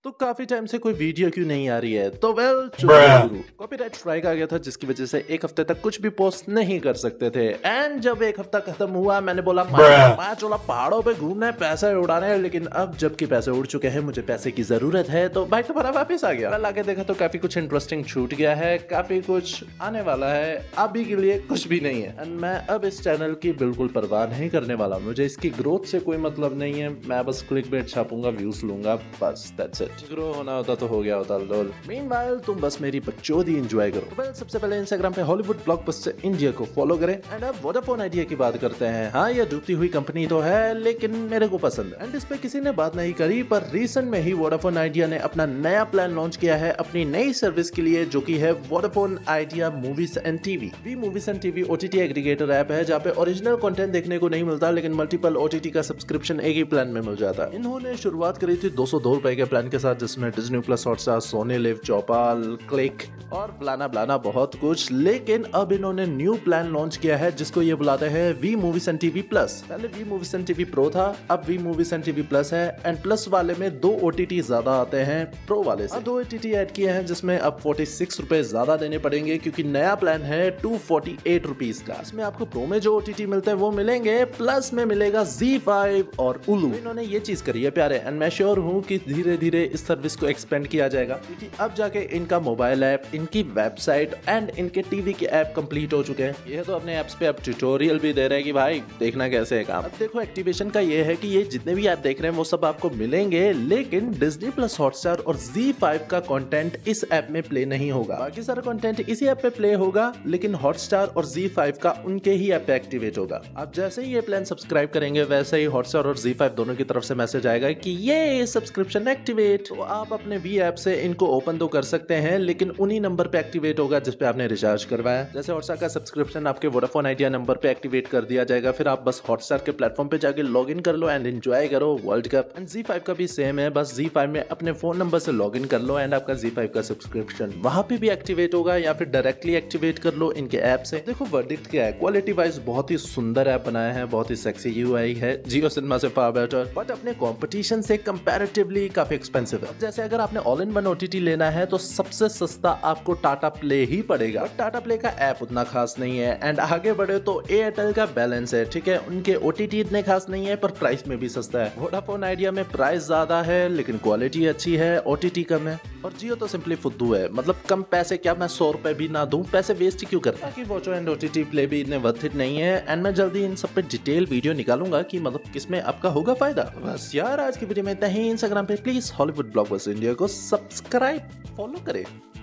तो काफी टाइम से कोई वीडियो क्यों नहीं आ रही है? तो कॉपीराइट स्ट्राइक आ गया था, जिसकी वजह से एक हफ्ते तक कुछ भी पोस्ट नहीं कर सकते थे। एंड जब एक हफ्ता खत्म हुआ, मैंने बोला मैं चला पहाड़ों पे घूमने, पैसे उड़ाने हैं। लेकिन अब जबकि पैसे उड़ चुके हैं, मुझे पैसे की जरूरत है, तो बाइक दोबारा वापस आ गया। कल आके देखा तो काफी कुछ इंटरेस्टिंग छूट गया है, काफी कुछ आने वाला है। अभी के लिए कुछ भी नहीं है। एंड मैं अब इस चैनल की बिल्कुल परवाह नहीं करने वाला। मुझे इसकी ग्रोथ से कोई मतलब नहीं है। मैं बस क्लिकबेट छापूंगा, व्यूज लूंगा, बस दैट्स इट। ग्रो होना होता तो हो गया होता लोल। मीनवाइल तुम बस मेरी बकचोदी एंजॉय करो। वेल, सबसे पहले इंस्टाग्राम पे हॉलीवुड ब्लॉकबस्टर इंडिया को फॉलो करें। एंड अब वोडाफोन आइडिया की बात करते हैं। हाँ, ये डूबती हुई कंपनी तो है, लेकिन मेरे को पसंद है। एंड इस पे किसी ने बात नहीं करी, पर रिसेंट में ही वोडाफोन आइडिया ने अपना नया प्लान लॉन्च किया है अपनी नई सर्विस के लिए, जो की है Vodafone Idea movies and TV. Vi movies and TV OTT aggregator app है, जहाँ पे ओरिजिनल कंटेंट देखने को नहीं मिलता, लेकिन मल्टीपल OTT का सब्सक्रिप्शन एक ही प्लान में मिल जाता है। इन्होंने शुरुआत करी थी 202 रुपए के प्लान के साथ, जिसमें Disney plus, Hotstar, Sony Liv, Chaupal, Klikk और ब्लाना बहुत कुछ। लेकिन अब इन्होंने न्यू प्लान लॉन्च किया है, जिसको ये बुलाते हैं Vi movies and TV plus. पहले Vi movies and TV pro था, अब Vi movies and TV plus है। एंड प्लस वाले में 2 OTT ज्यादा आते हैं प्रो वाले से। 2 OTT ऐड किए हैं, जिसमें अब 46 रुपए ज्यादा देने पड़ेंगे, क्योंकि नया प्लान है 248 रुपीज का। इसमें आपको प्रो में जो OTT मिलते हैं वो मिलेंगे, प्लस में मिलेगा ZEE5 और उलू। इन्होंने ये चीज करी है प्यारे। एंड मैं श्योर हूँ कि धीरे धीरे इस सर्विस को एक्सपेंड किया जाएगा, क्योंकि अब जाके इनका मोबाइल ऐप, इनकी वेबसाइट एंड इनके टीवी के ऐप कंप्लीट हो चुके हैं। ये तो अपने ऐप्स पे अब ट्यूटोरियल भी दे रहे हैं कि भाई देखना कैसे है काम। अब देखो, एक्टिवेशन का ये है कि ये जितने भी ऐप देख रहे हैं वो सब आपको मिलेंगे, लेकिन डिज्नी प्लस, हॉटस्टार और ZEE5 का कंटेंट इस ऐप में प्ले नहीं होगा। बाकी सारा कंटेंट इसी ऐप पे प्ले होगा, लेकिन हॉटस्टार और ZEE5 का उनके ही ऐप पे एक्टिवेट होगा। अब जैसे ही ये प्लान सब्सक्राइब करेंगे, वैसे ही हॉटस्टार और ZEE5 दोनों की तरफ से मैसेज आएगा कि ये सब्सक्रिप्शन एक्टिवेट। तो आप अपने वी ऐप से इनको ओपन तो कर सकते हैं, लेकिन उन्हीं नंबर पे एक्टिवेट होगा जिस पे आपने रिचार्ज करवाया। जैसे हॉटस्टार का सब्सक्रिप्शन आपके वोडाफोन आइडिया नंबर पे एक्टिवेट कर दिया जाएगा, फिर आप बस हॉटस्टार के प्लेटफॉर्म पे जाके लॉग इन कर लो एंड एंजॉय करो वर्ल्ड कप। एंड ZEE5 का भी सेम है, बस ZEE5 में अपने फोन नंबर से लॉग इन कर लो एंड आपका ZEE5 का सब्सक्रिप्शन वहां पे भी एक्टिवेट होगा, या फिर डायरेक्टली एक्टिवेट कर लो इनके ऐप से। देखो वर्डिक्ट क्या है, क्वालिटी वाइज बहुत ही सुंदर ऐप बनाया है, बहुत ही सेक्सी UI है, जियो सिनेमा से फार बेटर, बट अपने कंपटीशन से कंपैरेटिवली काफी एक्सपेंसिव है। जैसे अगर आपने ऑल इन वन OTT लेना है तो सबसे सस्ता आपको टाटा प्ले ही पड़ेगा। टाटा प्ले का ऐप उतना खास नहीं है। एंड आगे बढ़े तो एयरटेल का बैलेंस है, ठीक है, उनके OTT इतने खास नहीं है, पर प्राइस में भी सस्ता है। वोडाफोन आइडिया में प्राइस ज्यादा है, लेकिन क्वालिटी अच्छी है, OTT कम है। और जियो तो सिंपली फुद्दू है, मतलब कम पैसे क्या, मैं 100 रुपए भी ना दूं, पैसे वेस्ट क्यों करता। बाकी वॉचो एंड OTT प्ले भी इतने वर्थ इट नहीं है। एंड मैं जल्दी इन सब पे डिटेल वीडियो निकालूंगा कि मतलब किसमें आपका होगा फायदा। बस यार, आज की वीडियो में इतना ही। इंस्टाग्राम पे प्लीज हॉलीवुड ब्लॉकबस्टर इंडिया को सब्सक्राइब, फॉलो करें।